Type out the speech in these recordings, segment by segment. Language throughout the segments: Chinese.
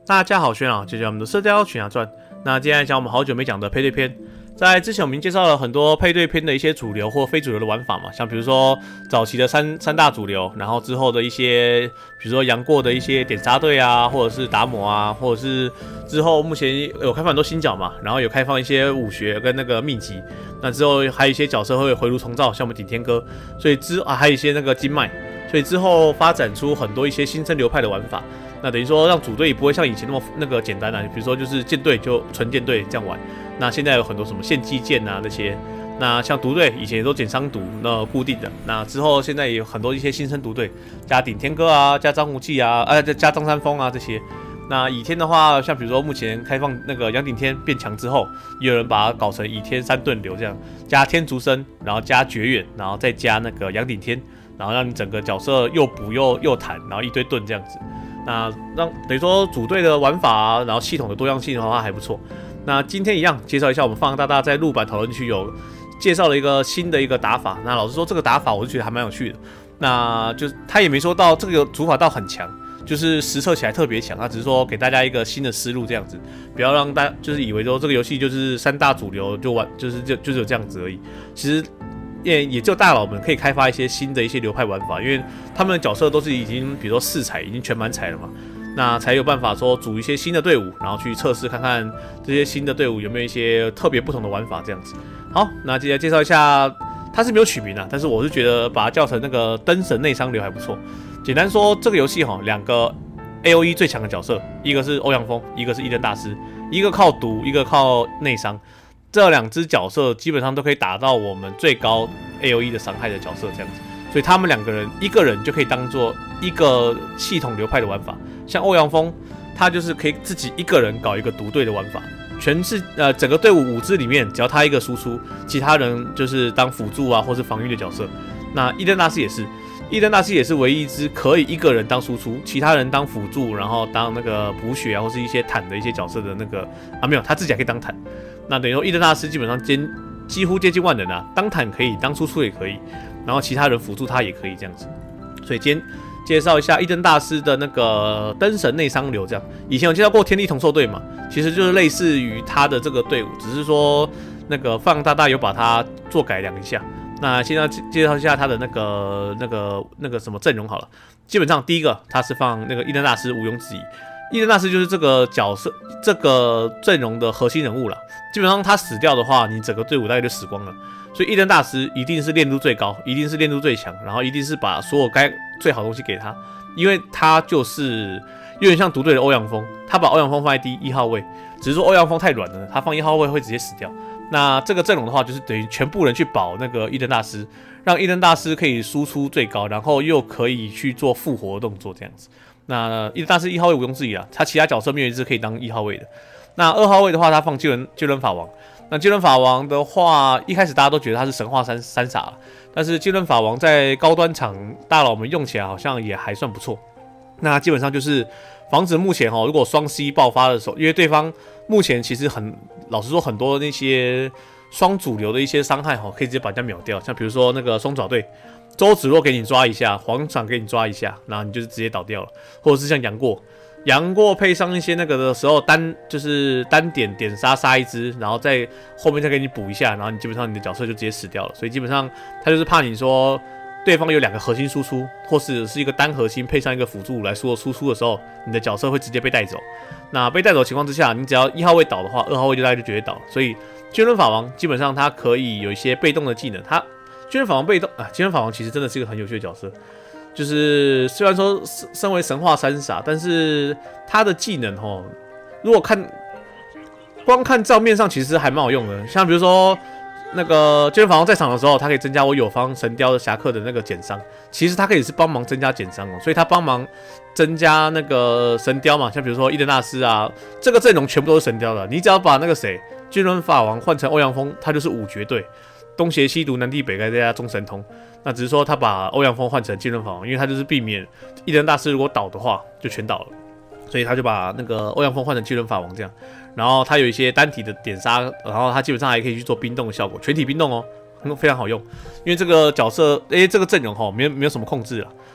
大家好，轩啊，这是我们的射雕群侠传。那接下来讲我们好久没讲的配对篇。在之前我们已经介绍了很多配对篇的一些主流或非主流的玩法嘛，像比如说早期的三大主流，然后之后的一些，比如说杨过的一些点杀队啊，或者是达摩啊，或者是之后目前有开放很多新角嘛，然后有开放一些武学跟那个秘籍。那之后还有一些角色会回炉重造，像我们顶天哥，所以还有一些那个金脉，所以之后发展出很多一些新生流派的玩法。那等于说让组队也不会像以前那个简单啊，比如说就是舰队就纯舰队这样玩。那现在有很多什么献祭剑啊那些，那像独队以前也都减伤毒那固定的，那之后现在也有很多一些新生独队，加顶天哥啊，加张无忌啊，加张三丰啊这些。那倚天的话，像比如说目前开放那个杨顶天变强之后，也有人把它搞成倚天三盾流这样，加天竺生，然后加绝远，然后再加那个杨顶天，然后让你整个角色又补又弹，然后一堆盾这样子。那等于说组队的玩法啊，然后系统的多样性的话还不错。那今天一样介绍一下我们放大大在路版讨论区有介绍了一个新的一个打法。那老实说这个打法我就觉得还蛮有趣的。那就是他也没说到这个组法到很强，就是实测起来特别强，他只是说给大家一个新的思路这样子，不要让大家就是以为说这个游戏就是三大主流就玩就是有这样子而已。其实也只有大佬们可以开发一些新的一些流派玩法，因为他们的角色都是已经比如说4彩已经全满彩了嘛，那才有办法说组一些新的队伍，然后去测试看看这些新的队伍有没有一些特别不同的玩法这样子。好，那接下来介绍一下，它是没有取名啊，但是我是觉得把它叫成那个灯神内伤流还不错。简单说，这个游戏两个 AOE 最强的角色，一个是欧阳锋，一个是伊登大师，一个靠毒，一个靠内伤。这2只角色基本上都可以打到我们最高 AOE 的伤害的角色这样子，所以他们2个人一个人就可以当做一个系统流派的玩法。像欧阳锋，他就是可以自己一个人搞一个独队的玩法，整个队伍5只里面只要他一个输出，其他人就是当辅助啊或是防御的角色。那伊登大师也是。伊登大师也是唯一一只可以一个人当输出，其他人当辅助，然后当那个补血啊，或是一些坦的一些角色的那个没有，他自己还可以当坦。那等于说伊登大师基本上几乎接近万能啊，当坦可以，当输出也可以，然后其他人辅助他也可以这样子。所以今天介绍一下伊登大师的那个灯神内伤流这样。以前有介绍过天地同兽队嘛，其实就是类似于他的这个队伍，只是说那个放大有把它做改良一下。那现在介绍一下他的那个什么阵容好了。基本上第一个他是放那个伊登大师，毋庸置疑。伊登大师就是这个角色这个阵容的核心人物了。基本上他死掉的话，你整个队伍大概就死光了。所以伊登大师一定是练度最高，一定是练度最强，然后一定是把所有最好的东西给他，因为他就是有点像独队的欧阳锋，他把欧阳锋放在第1号位，只是说欧阳锋太软了，他放1号位会直接死掉。那这个阵容的话，就是等于全部人去保那个伊登大师，让伊登大师可以输出最高，然后又可以去做复活的动作这样子。那伊登大师1号位毋庸置疑啊，他其他角色没有一只可以当1号位的。那2号位的话，他放巨人法王。那巨人法王的话，一开始大家都觉得他是神话三傻了，但是巨人法王在高端场大佬们用起来好像也还算不错。那基本上就是防止目前如果双 C 爆发的时候，因为对方目前其实老实说很多那些双主流的一些伤害可以直接把人家秒掉，像比如说那个双爪队，周芷若给你抓一下，皇场给你抓一下，然后你就是直接倒掉了，或者是像杨过配上一些那个的时候就是单点杀一只，然后在后面再给你补一下，然后你基本上你的角色就直接死掉了。所以基本上他就是怕你说对方有2个核心输出，或是一个单核心配上一个辅助来做输出的时候，你的角色会直接被带走。那被带走的情况之下，你只要1号位倒的话，2号位就大概就绝对倒了。所以巨人法王基本上他可以有一些被动的技能，巨人法王被动巨人法王其实真的是一个很有趣的角色。就是虽然说身为神话三傻，但是他的技能如果光看账面上其实还蛮好用的。像比如说那个巨人法王在场的时候，他可以增加我友方神雕的侠客的那个减伤，其实他可以是帮忙增加减伤所以他帮忙增加那个神雕嘛，像比如说伊登大师啊，这个阵容全部都是神雕的，你只要把那个巨人法王换成欧阳锋，他就是5绝对，东邪西毒南帝北丐再加中神通。那只是说他把欧阳锋换成巨人法王，因为他就是避免伊登大师如果倒的话就全倒了，所以他就把那个欧阳锋换成巨人法王这样。然后他有一些单体的点杀，然后他基本上还可以去做冰冻的效果，全体冰冻非常好用。因为这个角色这个阵容没有什么控制了，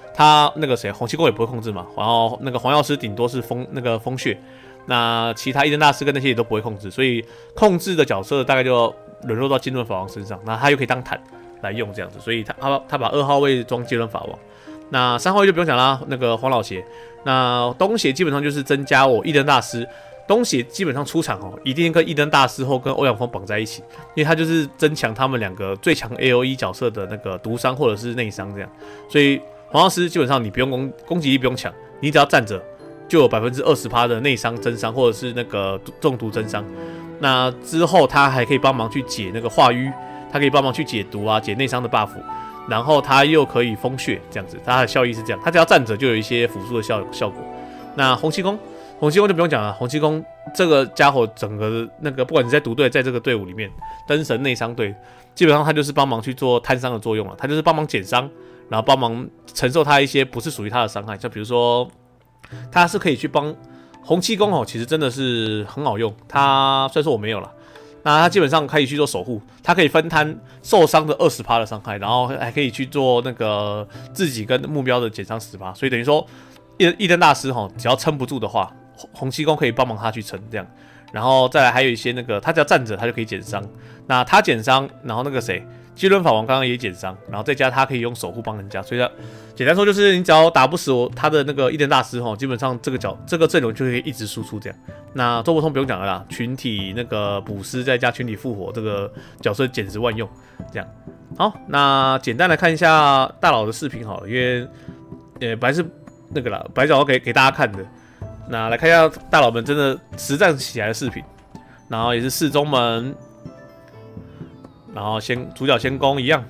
他那个谁洪七公也不会控制嘛，然后那个黄药师顶多是风血，那其他伊登大师跟那些也都不会控制，所以控制的角色大概就沦落到金轮法王身上，那他又可以当坦来用这样子，所以他把2号位装金轮法王，那3号位就不用讲啦，那个黄老邪，那东邪基本上就是增加我伊登大师。东邪基本上出场一定跟伊登大师或跟欧阳锋绑在一起，因为他就是增强他们2个最强 AOE 角色的那个毒伤或者是内伤这样，所以黄药师基本上你不用攻击力不用抢，你只要站着就有20%的内伤增伤或者是那个中毒增伤。那之后他还可以帮忙去解那个化瘀，他可以帮忙去解毒啊，解内伤的 buff， 然后他又可以风血这样子，他的效益是这样，他只要站着就有一些辅助的效果。那洪七公就不用讲了，洪七公这个家伙整个那个不管你在独队在这个队伍里面，灯神内伤队，基本上他就是帮忙去做摊伤的作用了，他就是帮忙减伤，然后帮忙承受他一些不是属于他的伤害，像比如说他是可以去帮洪七公其实真的是很好用，他虽然说我没有了，那他基本上可以去做守护，他可以分摊受伤的20%的伤害，然后还可以去做那个自己跟目标的减伤10%，所以等于说伊登大师只要撑不住的话，洪七公可以帮忙他去撑这样，然后再来还有一些那个他只要站着他就可以减伤，那他减伤，然后那个谁基伦法王刚刚也减伤，然后再加他可以用守护帮人家，所以他简单说就是你只要打不死他的那个伊登大师基本上这个阵容就可以一直输出这样。那周伯通不用讲了啦，群体那个补师再加群体复活，这个角色简直万用这样。好，那简单来看一下大佬的视频好了，因为本来是那个啦，本来想要给大家看的。那来看一下大佬们真的实战起来的视频，然后也是4中门，然后主角先攻一样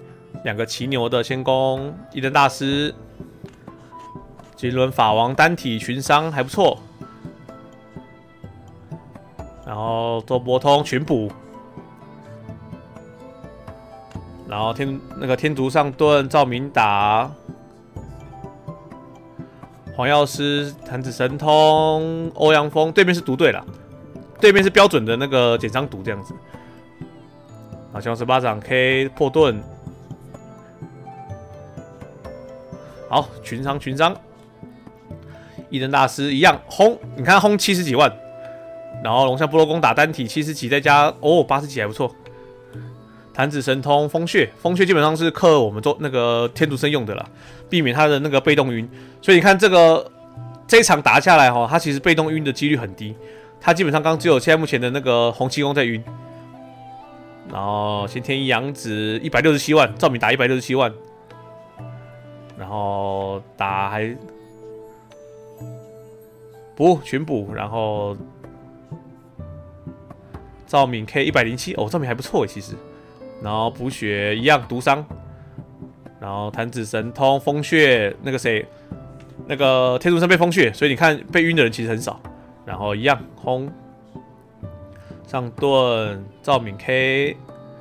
，2个骑牛的先攻，伊登大师，金轮法王单体群伤还不错，然后周伯通群补，然后天竺上盾赵明达。黄药师、弹指神通、欧阳锋，对面是独队啦，对面是标准的那个减伤毒这样子。好，降18掌 K 破盾，好群伤，伊登大师一样轰，你看轰70几万，然后龙象部落公打单体70几，再加80几还不错。弹指神通风血基本上是克我们那个天竺生用的啦，避免他的那个被动晕。所以你看这一场打下来他其实被动晕的几率很低，他基本上刚只有现在目前的那个洪七公在晕。然后先天一阳子167万，赵敏打167万，然后打还群补，然后赵敏 K 107，赵敏还不错其实。然后补血一样毒伤，然后弹指神通风血，那个谁，那个天竺生被风血，所以你看被晕的人其实很少。然后一样轰上盾，赵敏 K，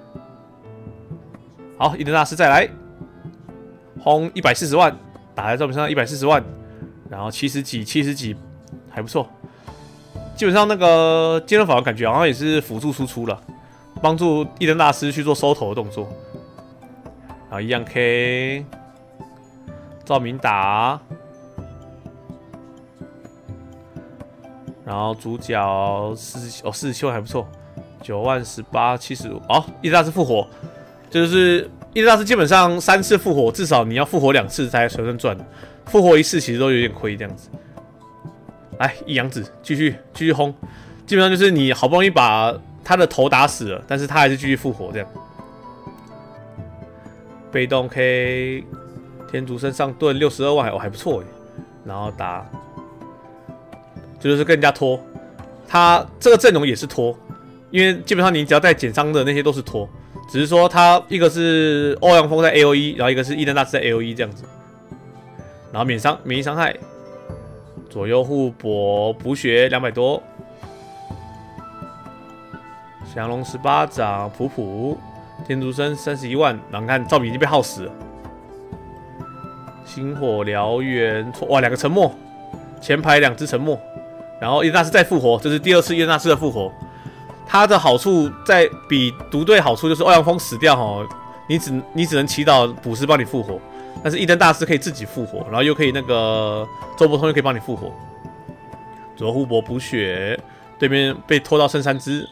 好，伊登大师再来轰140万，打在赵敏身上140万，然后70几还不错。基本上那个金轮法王感觉好像也是辅助输出了。帮助伊登大师去做收头的动作，然后一样 K， 赵明达，然后主角47万还不错，9万18 75，伊登大师复活，就是伊登大师基本上3次复活，至少你要复活2次才算赚，复活1次其实都有点亏这样子。来，一阳子继续轰，基本上就是你好不容易把他的头打死了，但是他还是继续复活这样。被动 K 天竺生上盾62万还不错耶，然后打就是跟人家拖，他这个阵容也是拖，因为基本上你只要带减伤的那些都是拖，只是说他一个是欧阳锋在 AOE， 然后一个是伊登大师在 AOE 这样子，然后免疫伤害，左右互搏补血200多。降龙18掌，天竺生31万，然后你看赵敏已经被耗死了。星火燎原，哇，2个沉默，前排2只沉默，然后伊登大师再复活，这是第2次伊登大师的复活。他的好处在比独队好处就是欧阳锋死掉你只能祈祷补师帮你复活， 但是一灯大师可以自己复活，然后又可以那个周伯通又可以帮你复活。左护伯补血，对面被拖到剩3只，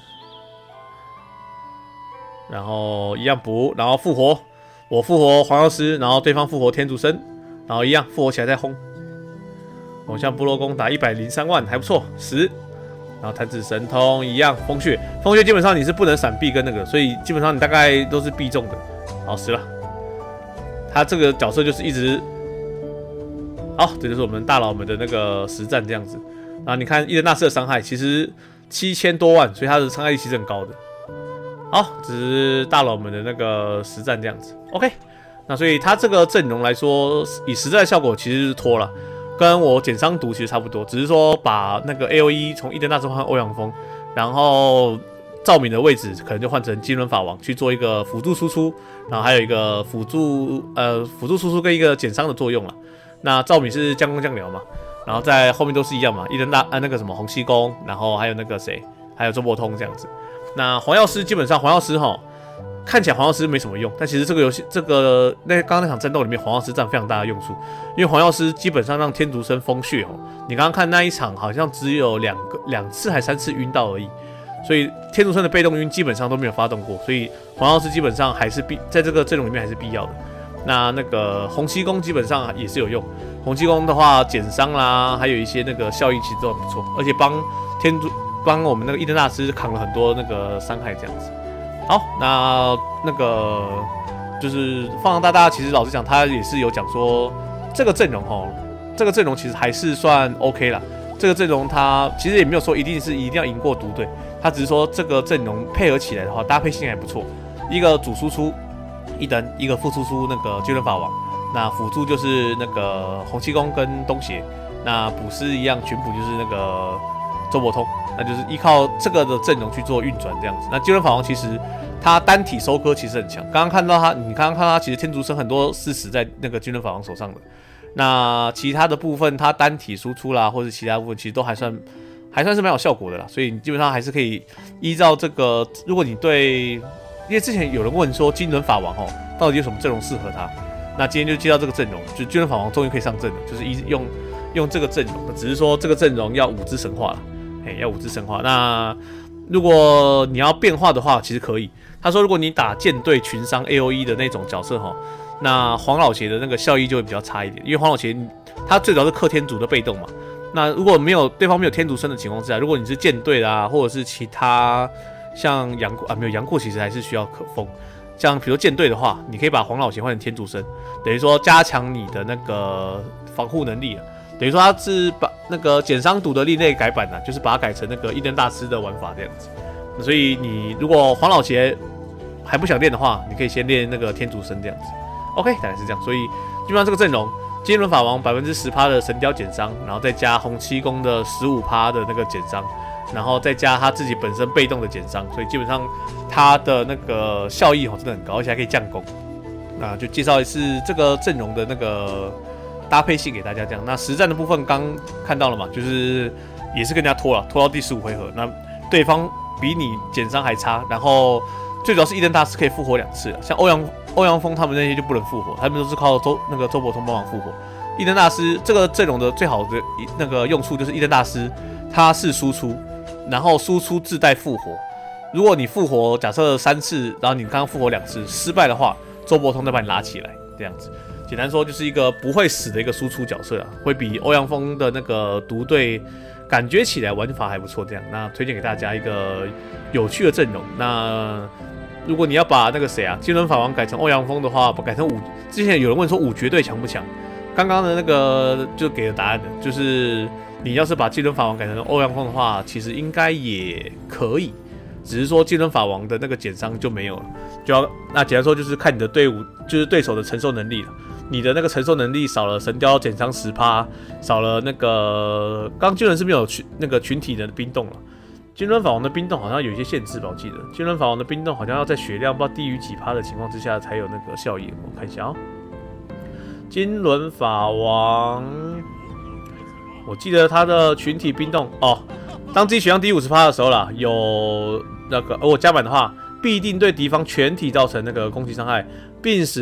然后一样补，然后复活，我复活黄药师，然后对方复活天竺生，然后一样复活起来再轰。偶像部落攻打103万，还不错，10。然后弹指神通一样，风血基本上你是不能闪避跟那个，所以基本上你大概都是必中的。好，10了。他这个角色就是一直，好，这就是我们大佬们的那个实战这样子。然后你看伊登大师的伤害其实7000多万，所以他的伤害力其实很高的。好，只是大佬们的那个实战这样子。OK， 那所以他这个阵容来说，以实战效果其实是拖了。跟我减伤毒其实差不多，只是说把那个 AOE 从伊登大师换欧阳锋，然后赵敏的位置可能就换成金轮法王去做一个辅助输出，然后还有一个辅助输出跟一个减伤的作用了。那赵敏是将攻将僚嘛，然后在后面都是一样嘛，伊登大那个什么洪七公，然后还有那个谁，还有周伯通这样子。那黄药师基本上黄药师齁。看起来黄药师没什么用，但其实这个游戏刚刚那场战斗里面，黄药师占非常大的用处，因为黄药师基本上让天竺生风血你刚刚看那一场好像只有2次还3次晕到而已，所以天竺生的被动晕基本上都没有发动过，所以黄药师基本上还是在这个阵容里面还是必要的。那个洪七公基本上也是有用，洪七公的话减伤啦，还有一些那个效益其实都很不错，而且帮我们那个伊登大师扛了很多那个伤害这样子。好，那个就是放大大，其实老实讲，他也是有讲说这个阵容其实还是算 OK 啦。这个阵容他其实也没有说一定要赢过独队，他只是说这个阵容配合起来的话，搭配性还不错。一个主输出一灯，一个副输出那个巨人法王，那辅助就是那个洪七公跟东邪，那补师一样群补就是那个周伯通。那就是依靠这个的阵容去做运转这样子。那巨人法王其实他单体收割其实很强，你刚刚看到他其实天竺生很多是死在那个巨人法王手上的。那其他的部分他单体输出啦，或者其他部分其实都还算是蛮有效果的啦。所以你基本上还是可以依照这个，如果你对，因为之前有人问说金轮法王到底有什么阵容适合他，那今天就接到这个阵容，就巨人法王终于可以上阵了，就是用这个阵容，只是说这个阵容要5只神话了。要5只神话。那如果你要变化的话，其实可以。他说，如果你打舰队群伤 AOE 的那种角色那黄老邪的那个效益就会比较差一点，因为黄老邪他最主要是克天竺的被动嘛。那如果对方没有天竺生的情况之下，如果你是舰队啦，或者是其他像没有杨过，其实还是需要可封。像比如舰队的话，你可以把黄老邪换成天竺生，等于说加强你的那个防护能力了。等于说他是把那个减伤毒的另类改版就是把它改成那个伊登大师的玩法这样子。所以你如果黄老邪还不想练的话，你可以先练那个天竺生这样子。OK， 大概是这样。所以基本上这个阵容，金轮法王10%的神雕减伤，然后再加洪七公的15%的那个减伤，然后再加他自己本身被动的减伤，所以基本上他的那个效益真的很高，而且还可以降攻。那就介绍一次这个阵容的那个搭配性给大家这样。那实战的部分刚看到了嘛，就是也是跟人家拖到第15回合，那对方比你减伤还差，然后最主要是伊登大师可以复活2次，像欧阳锋他们那些就不能复活，他们都是靠周伯通帮忙复活。伊登大师这个阵容的最好的那个用处就是伊登大师他是输出，然后输出自带复活。如果你复活假设3次，然后你刚刚复活2次失败的话，周伯通再把你拉起来，这样子。简单说就是一个不会死的一个输出角色啊，会比欧阳锋的那个独队感觉起来玩法还不错。这样，那推荐给大家一个有趣的阵容。那如果你要把那个谁金轮法王改成欧阳锋的话，改成之前有人问说5绝对强不强？刚刚的那个就给了答案了，就是你要是把金轮法王改成欧阳锋的话，其实应该也可以，只是说金轮法王的那个减伤就没有了。那简单说就是看你的队伍，就是对手的承受能力了。你的那个承受能力少了神雕减伤10%，少了那个刚金轮是没有那个群体的冰冻了。金轮法王的冰冻好像有一些限制吧，我记得金轮法王的冰冻好像要在血量不知道低于几%的情况之下才有那个效益。我看一下金轮法王，我记得他的群体冰冻当自己血量低50%的时候啦，有那个我加满的话，必定对敌方全体造成那个攻击伤害，并使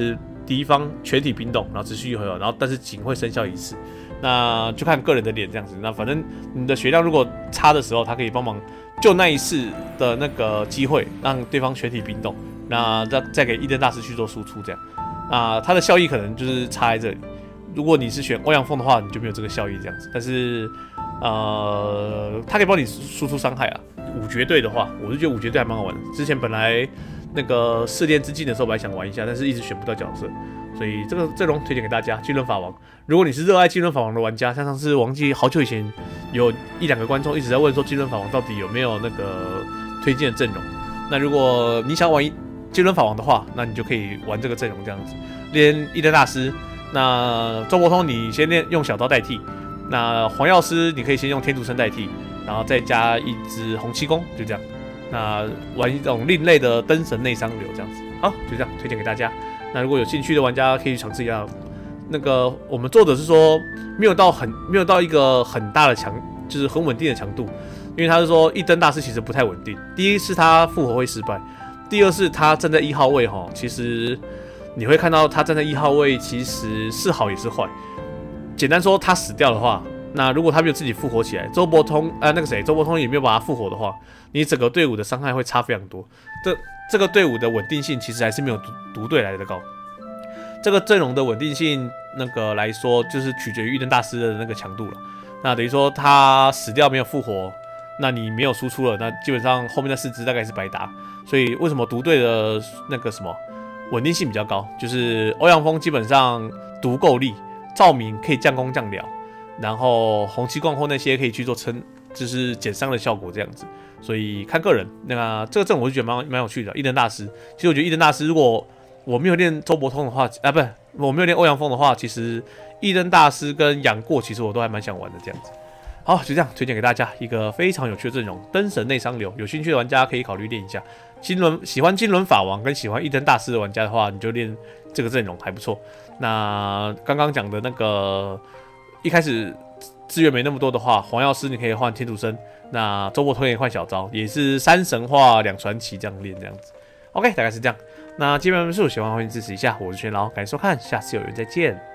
敌方全体冰冻，然后持续回合，然后但是仅会生效1次。那就看个人的脸这样子。那反正你的血量如果差的时候，它可以帮忙就那一次的那个机会，让对方全体冰冻。那再给伊登大师去做输出这样。啊，它的效益可能就是差在这里。如果你是选欧阳锋的话，你就没有这个效益这样子。但是它可以帮你输出伤害啊。5绝对的话，我是觉得5绝对还蛮好玩的。之前本来那个试炼之境的时候，本来想玩一下，但是一直选不到角色，所以这个阵容推荐给大家。巨轮法王，如果你是热爱巨轮法王的玩家，像上次忘记好久以前有1-2个观众一直在问说巨轮法王到底有没有那个推荐的阵容。那如果你想玩巨轮法王的话，那你就可以玩这个阵容这样子，练伊登大师。那周伯通你先练用小刀代替，那黄药师你可以先用天竺生代替，然后再加一只洪七公，就这样。那玩一种另类的灯神内伤流这样子，好，就这样推荐给大家。那如果有兴趣的玩家可以去尝试一下。那个我们作者是说没有到一个很大的强，就是很稳定的强度，因为他是说一灯大师其实不太稳定。第一是他复活会失败，第二是他站在1号位哈，其实你会看到他站在1号位其实是好也是坏。简单说，他死掉的话，那如果他没有自己复活起来，周伯通也没有把他复活的话，你整个队伍的伤害会差非常多。这个队伍的稳定性其实还是没有独队来的高。这个阵容的稳定性那个来说，就是取决于玉灯大师的那个强度了。那等于说他死掉没有复活，那你没有输出了，那基本上后面的4只大概是白搭。所以为什么独队的那个什么稳定性比较高？就是欧阳锋基本上毒够力，赵明可以降攻降疗，然后红七冠或那些可以去做就是减伤的效果这样子。所以看个人。那这个阵我就觉得蛮有趣的。一灯大师，其实我觉得一灯大师如果我没有练周伯通的话，不是我没有练欧阳锋的话，其实一灯大师跟杨过其实我都还蛮想玩的这样子。好，就这样推荐给大家一个非常有趣的阵容，灯神内伤流，有兴趣的玩家可以考虑练一下。喜欢金轮法王跟喜欢一灯大师的玩家的话，你就练这个阵容还不错。那刚刚讲的那个一开始资源没那么多的话，黄药师你可以换天竺生，那周伯通也换小招，也是3神话2传奇这样练这样子。OK， 大概是这样。那基本上是喜欢欢迎支持一下，我是全劳，感谢收看，下次有缘再见。